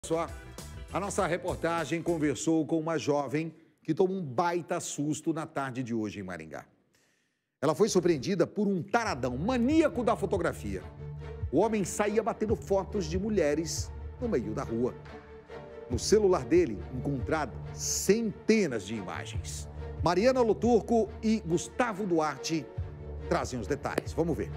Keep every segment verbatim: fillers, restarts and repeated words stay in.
Só, a nossa reportagem conversou com uma jovem que tomou um baita susto na tarde de hoje em Maringá. Ela foi surpreendida por um taradão, maníaco da fotografia. O homem saía batendo fotos de mulheres no meio da rua. No celular dele, encontrado centenas de imagens. Mariana Loturco e Gustavo Duarte trazem os detalhes. Vamos ver.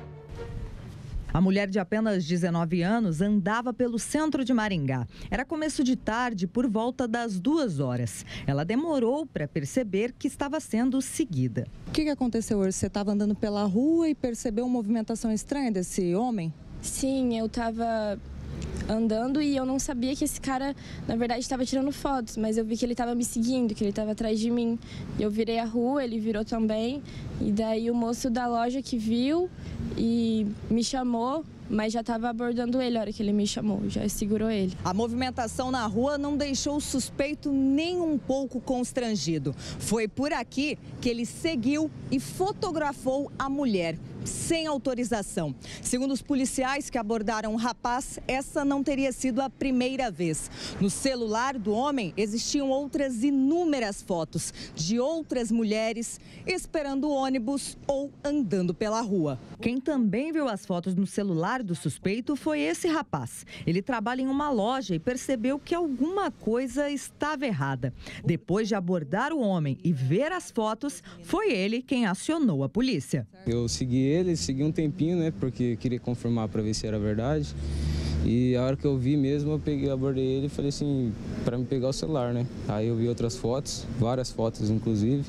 A mulher de apenas dezenove anos andava pelo centro de Maringá. Era começo de tarde, por volta das duas horas. Ela demorou para perceber que estava sendo seguida. O que, que aconteceu hoje? Você estava andando pela rua e percebeu uma movimentação estranha desse homem? Sim, eu estava andando e eu não sabia que esse cara, na verdade, estava tirando fotos, mas eu vi que ele estava me seguindo, que ele estava atrás de mim. Eu virei a rua, ele virou também, e daí o moço da loja que viu e me chamou, mas já estava abordando ele a hora que ele me chamou, já segurou ele. A movimentação na rua não deixou o suspeito nem um pouco constrangido. Foi por aqui que ele seguiu e fotografou a mulher, sem autorização. Segundo os policiais que abordaram o rapaz, essa não teria sido a primeira vez. No celular do homem existiam outras inúmeras fotos de outras mulheres esperando o ônibus ou andando pela rua. Quem também viu as fotos no celular do suspeito foi esse rapaz. Ele trabalha em uma loja e percebeu que alguma coisa estava errada. Depois de abordar o homem e ver as fotos, foi ele quem acionou a polícia. Eu segui ele, segui um tempinho, né, porque queria confirmar para ver se era verdade. E a hora que eu vi mesmo, eu peguei, abordei ele e falei assim, para me pegar o celular, né? Aí eu vi outras fotos, várias fotos inclusive,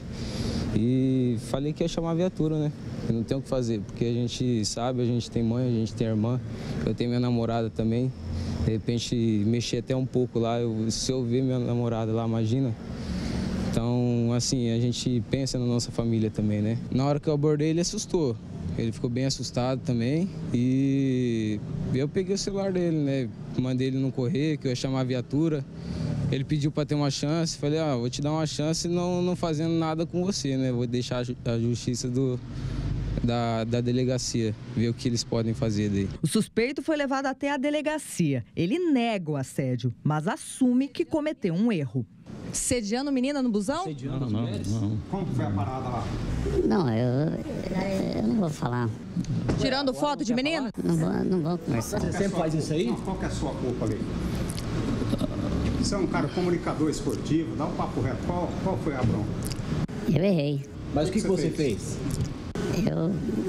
e falei que ia chamar a viatura, né? Eu não tenho o que fazer, porque a gente sabe, a gente tem mãe, a gente tem irmã, eu tenho minha namorada também. De repente, mexi até um pouco lá, eu, se eu ver minha namorada lá, imagina. Então, assim, a gente pensa na nossa família também, né? Na hora que eu abordei, ele assustou. Ele ficou bem assustado também e eu peguei o celular dele, né? Mandei ele não correr, que eu ia chamar a viatura. Ele pediu para ter uma chance, falei, ah, vou te dar uma chance não, não fazendo nada com você, né? Vou deixar a justiça do, da, da delegacia, ver o que eles podem fazer daí. O suspeito foi levado até a delegacia. Ele nega o assédio, mas assume que cometeu um erro. Sediando menina no busão? Sediando não, não, não. Como foi a parada lá? Não, eu, eu não vou falar. Tirando foto de menina? Não vou, não vou conversar. Você sempre faz isso aí? Qual que é a sua culpa ali? Você é um cara comunicador esportivo, dá um papo reto. Qual, qual foi a bronca? Eu errei. Mas o que, que você fez? Eu...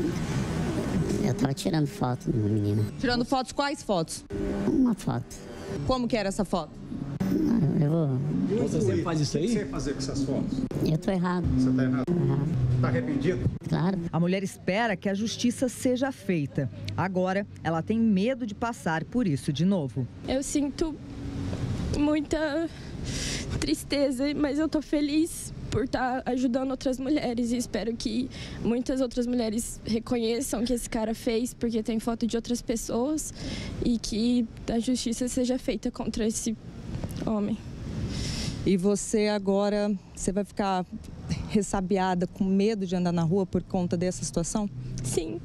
Eu tava tirando foto de uma menina. Tirando fotos? Quais fotos? Uma foto. Como que era essa foto? Eu vou... Você sempre faz isso aí? O que você ia fazer com essas fotos? Eu tô errado. Você tá errado? Tô errado. Tá arrependido? Claro. A mulher espera que a justiça seja feita. Agora, ela tem medo de passar por isso de novo. Eu sinto muita tristeza, mas eu tô feliz por estar ajudando outras mulheres e espero que muitas outras mulheres reconheçam que esse cara fez, porque tem foto de outras pessoas, e que a justiça seja feita contra esse homem. E você agora, você vai ficar ressabiada, com medo de andar na rua por conta dessa situação? Sim.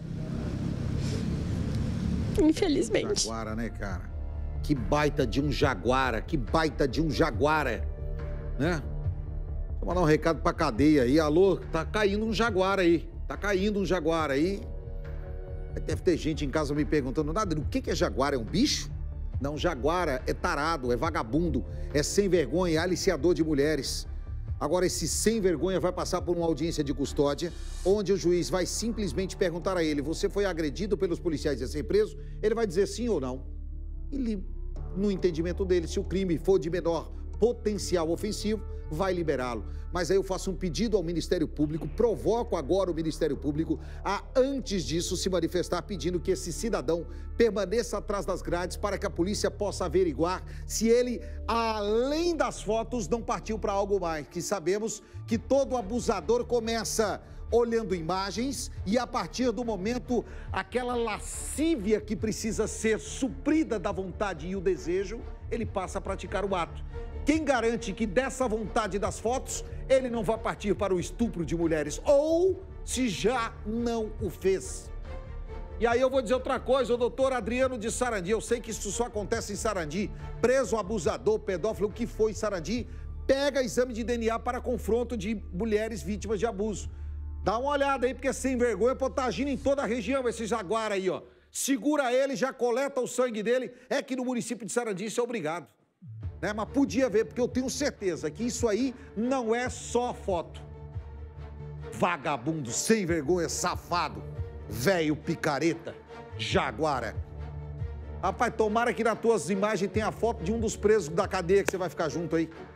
Infelizmente. Jaguara, né, cara? Que baita de um jaguara, que baita de um jaguara, né? Vou mandar um recado pra cadeia aí. Alô, tá caindo um jaguara aí. Tá caindo um jaguara aí. Deve ter gente em casa me perguntando, nada, o que é jaguara? É um bicho? Não, jaguara é tarado, é vagabundo, é sem vergonha, é aliciador de mulheres. Agora, esse sem vergonha vai passar por uma audiência de custódia, onde o juiz vai simplesmente perguntar a ele, você foi agredido pelos policiais e ia ser preso? Ele vai dizer sim ou não. Ele, no entendimento dele, se o crime for de menor potencial ofensivo, vai liberá-lo. Mas aí eu faço um pedido ao Ministério Público, provoco agora o Ministério Público a, antes disso, se manifestar pedindo que esse cidadão permaneça atrás das grades para que a polícia possa averiguar se ele, além das fotos, não partiu para algo mais. Que sabemos que todo abusador começa olhando imagens e, a partir do momento, aquela lascívia que precisa ser suprida da vontade e o desejo, ele passa a praticar o ato. Quem garante que dessa vontade das fotos, ele não vai partir para o estupro de mulheres? Ou se já não o fez? E aí eu vou dizer outra coisa, o doutor Adriano de Sarandi, eu sei que isso só acontece em Sarandi, preso, abusador, pedófilo, o que foi em Sarandi, pega exame de D N A para confronto de mulheres vítimas de abuso. Dá uma olhada aí, porque é sem vergonha, pode estar agindo em toda a região, esse jaguar aí, ó. Segura ele, já coleta o sangue dele, é que no município de Sarandi isso é obrigado. Né? Mas podia ver, porque eu tenho certeza que isso aí não é só foto. Vagabundo, sem vergonha, safado, velho picareta, jaguara. Rapaz, tomara que nas tuas imagens tenha a foto de um dos presos da cadeia que você vai ficar junto aí.